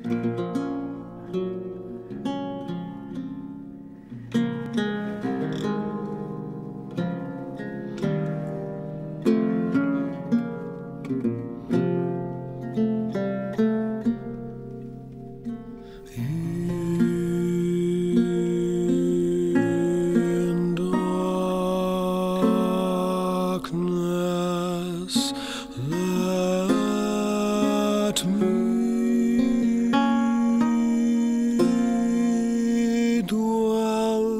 Let me dwell.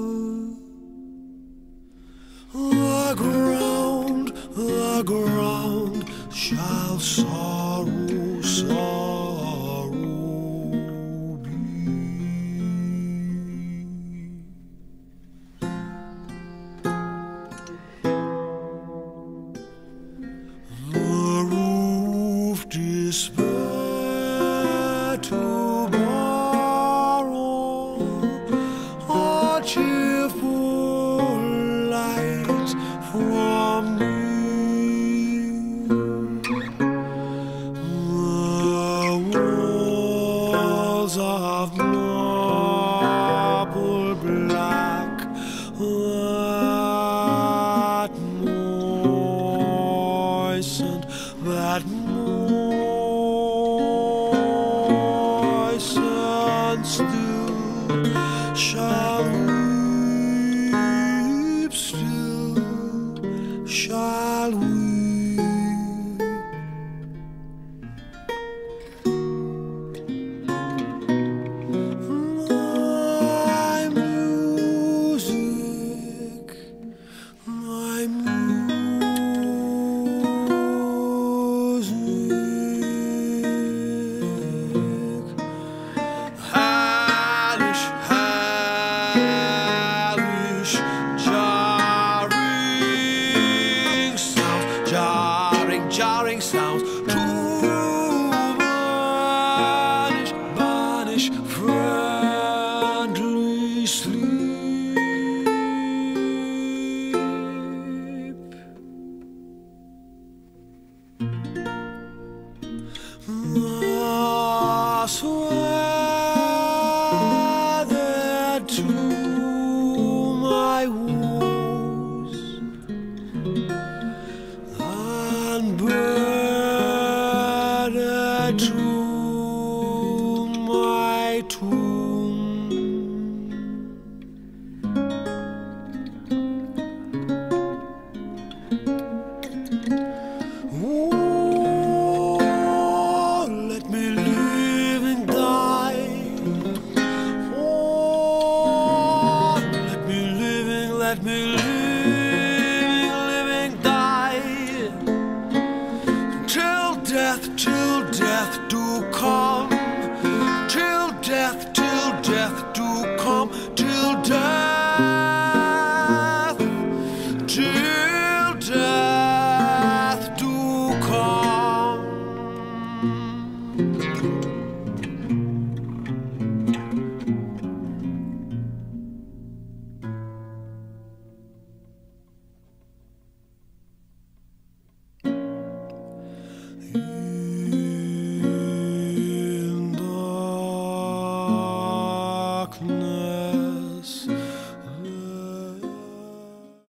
The ground shall sorrow, sorrow be. Despair to borrow a cheerful light from me. The walls of marble black that moistened, that still shall weep, still shall weep. My music, my music. Hellish, jarring sounds, jarring sounds to banish friendly sleep. Sweathered to my woes and bedded to my tomb. Let me live and die. Let me living die till death do come, till death do come, till death.